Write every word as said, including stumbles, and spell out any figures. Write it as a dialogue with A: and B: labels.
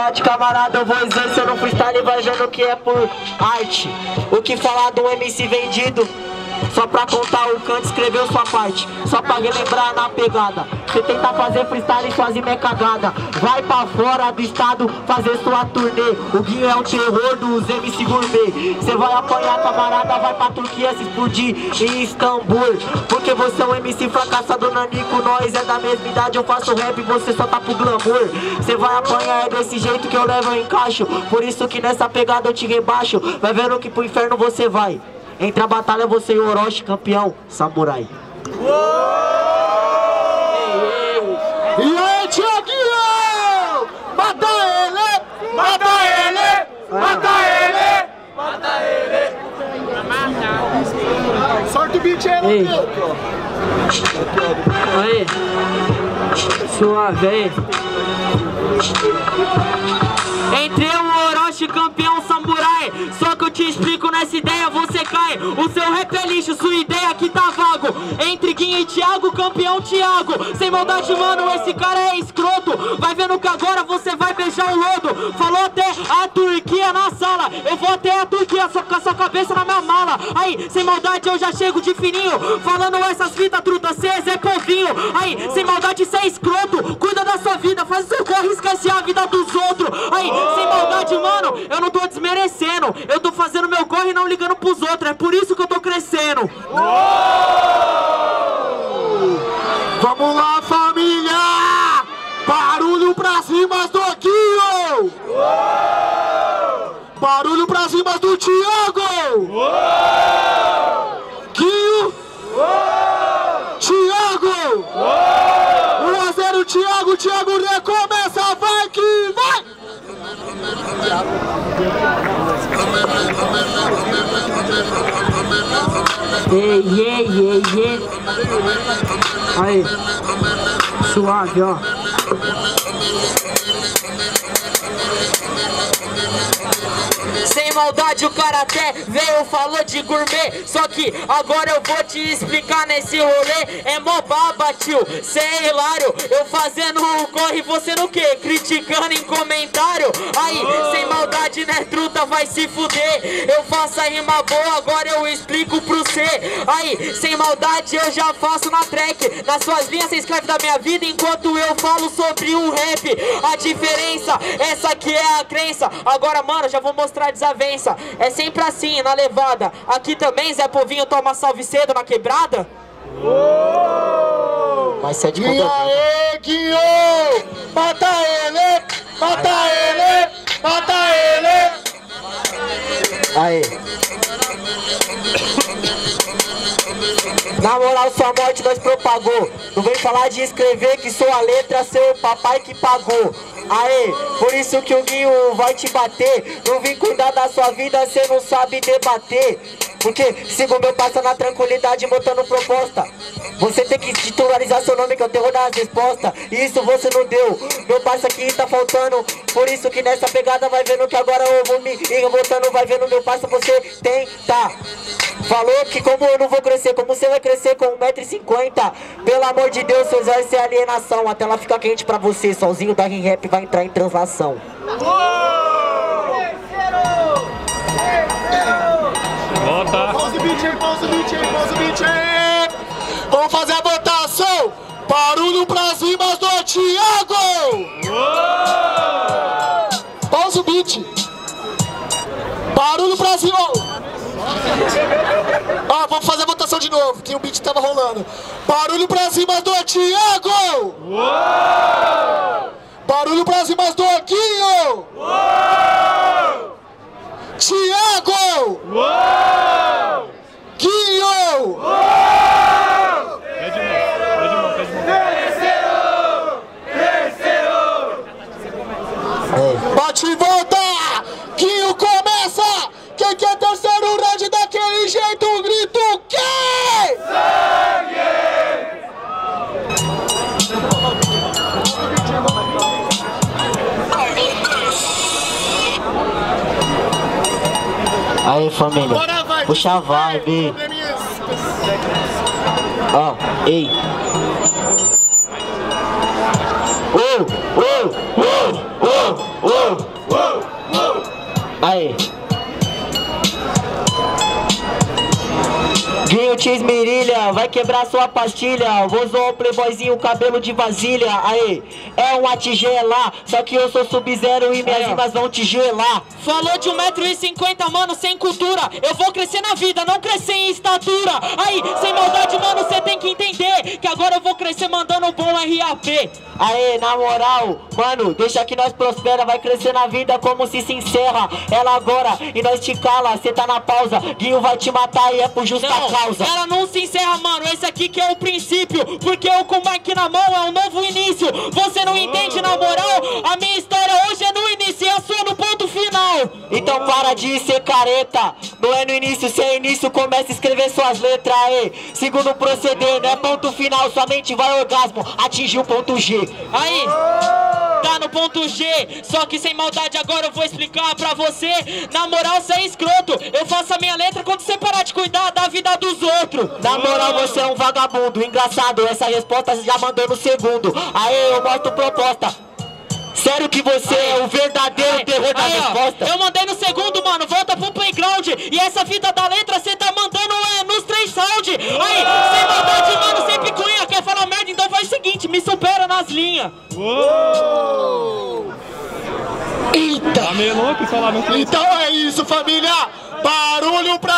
A: verdade, camarada, eu vou exercer no freestyle e vai vendo o que é por arte. O que falar de um M C vendido só pra contar o canto, escreveu sua parte. Só pra relembrar na pegada. Você tenta fazer freestyle e fazer minha cagada. Vai pra fora do estado fazer sua turnê. O Guinho é o terror dos M C gourmet. Você vai apanhar, camarada, vai pra Turquia se explodir em Istambul. Porque você é um M C fracassado, Nanico. Nós é da mesma idade, eu faço rap e você só tá pro glamour. Você vai apanhar, é desse jeito que eu levo eu encaixo. Por isso que nessa pegada eu te rebaixo. Vai vendo que pro inferno você vai. Entre a batalha você e o Orochi, campeão, samurai.
B: E aí, Thiaguinho! Mata ele! Mata ele! Mata ele! Mata ele! Sorte o beat aí, meu!
A: Aí, suave aí. Entre o Orochi, campeão, samurai. Só que eu te explico nessa ideia, você cai. O seu rap é lixo, sua ideia aqui tá vago. Entre Guinho e Thiago, campeão Thiago. Sem maldade, mano, esse cara é escroto. Vai vendo que agora você vai beijar o lodo. Falou até a Turquia na sala. Eu vou até a Turquia, só com a sua cabeça na minha mala. Aí, sem maldade, eu já chego de fininho. Falando essas fitas, truta, cê é Zé Povinho. Aí, sem maldade, cê é escroto. Cuida da sua vida, faz o seu corre, esquece a vida dos outros. Aí, sem maldade, mano, eu não tô desmerecendo. Eu tô fazendo meu corre e não ligando pros outros. É por isso que eu tô crescendo.
B: Vamos lá, família! Barulho pra cima do Guinho! Barulho pra cima do Thiago! Guinho! Thiago! um a zero Thiago, Thiago recomeça, vai que vai!
A: Ei, ei, ei, ei. Aí, suave, ó. Sem maldade o cara até veio, falou de gourmet. Só que agora eu vou te explicar nesse rolê. É mó baba, tio, cê é hilário. Eu fazendo o corre, você no quê? Criticando em comentário. Aí, sem maldade, né, truta, vai se fuder. Eu faço a rima boa, agora eu explico pro cê. Aí, sem maldade, eu já faço na track. Nas suas linhas cê escreve da minha vida enquanto eu falo sobre o rap. A diferença, essa aqui é a crença. Agora, mano, já vou mostrar a desavença. É sempre assim, na levada. Aqui também, Zé Povinho toma salve cedo na quebrada. Mas cê é de
B: E aí, Guinho! Mata ele! Mata ele! Mata ele!
A: Aí. Na moral, sua morte nós propagou. Não vem falar de escrever que sua letra seu papai que pagou. Aê, por isso que o Guinho vai te bater. Não vim cuidar da sua vida, cê não sabe debater. Porque sigo meu passo na tranquilidade, botando proposta. Você tem que titularizar seu nome, que é o terror das respostas. E isso você não deu. Meu parça aqui tá faltando. Por isso que nessa pegada vai vendo que agora eu vou me ir botando. Vai vendo meu parça, você tenta. Falou que como eu não vou crescer, como você vai crescer com um metro e cinquenta? Pelo amor de Deus, seu Zé, isso é alienação. Até ela fica quente pra você, sozinho da Rap vai entrar em translação.
B: Pausa o beat aí, pausa o beat aí, pausa o beat aí. Vamos fazer a votação. Barulho pra cima do Thiago. Pausa o beat. Barulho pra cima. Ah, vamos fazer a votação de novo, que o beat tava rolando. Barulho pra cima do Thiago. Barulho pra cima do Guinho. Thiago. Guinho. Bate e volta! Guinho começa! Quem quer terceiro round daquele jeito, grita o quê? Sangue!
A: Aí, família, puxa a vibe. Ó, ei. Oh, oh, oh, oh, oh. Aí. Guinho te esmerilha, vai quebrar sua pastilha. Vou zoar o playboyzinho, cabelo de vasilha. Aê, é um atigelar. Só que eu sou sub-zero e minhas rimas vão te gelar.
C: Falou de um metro e cinquenta, mano, sem cultura. Eu vou crescer na vida, não crescer em estatura. Aí, sem maldade, mano, cê tem que entender que agora eu vou crescer mandando um bom R A P.
A: Aê, na moral, mano, deixa que nós prospera. Vai crescer na vida como se se encerra. Ela agora e nós te cala, cê tá na pausa. Guinho vai te matar e é por justa
C: não,
A: causa.
C: Ela não se encerra, mano, esse aqui que é o princípio. Porque eu com o mic na mão é um novo início. Você não entende, na moral? A minha história hoje é no início e a sua no ponto final.
A: Então para de ser careta. Não é no início, se é início, começa a escrever suas letras aí. Segundo proceder, não é ponto final, sua mente vai ao orgasmo, atingir o ponto G.
C: Aí, tá no ponto G, só que sem maldade agora eu vou explicar pra você. Na moral, cê é escroto, eu faço a minha letra quando você parar de cuidar da vida dos outros.
A: Na moral, você é um vagabundo, engraçado, essa resposta você já mandou no segundo. Aí eu mostro proposta. Sério que você aí, é o verdadeiro aí, terror da aí, resposta?
C: Eu mandei no segundo, mano, volta pro playground. E essa fita da letra cê tá mandando é, nos três sound. Aí, sem maldade, mano, sem picuinha. Quer falar merda? Então faz o seguinte, me supera nas linhas.
B: Uou! Eita!
D: Tá meio louco, falar muito.
B: Então é isso, família! Barulho pra